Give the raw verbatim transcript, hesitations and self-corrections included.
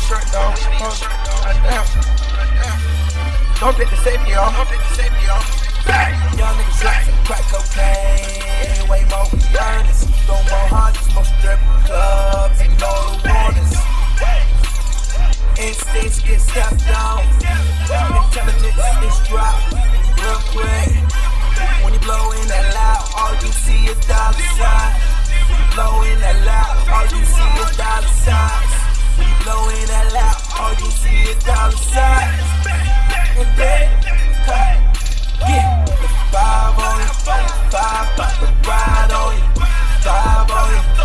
shirt though. Goddamn. Don't get the safety off. Don't get the safety off. Young niggas like crack cocaine. Way more earnest. Go more hundreds, more strip clubs. And all the warnings. Instincts get stepped on. Intelligence is dropped real quick. When you blow in that loud, all you see is dollar signs. When you blow in that loud, all you see is dollar signs. When you blow in that loud, all you see is dollar signs. And then, come, get the five on you, five about to ride on you, five on you.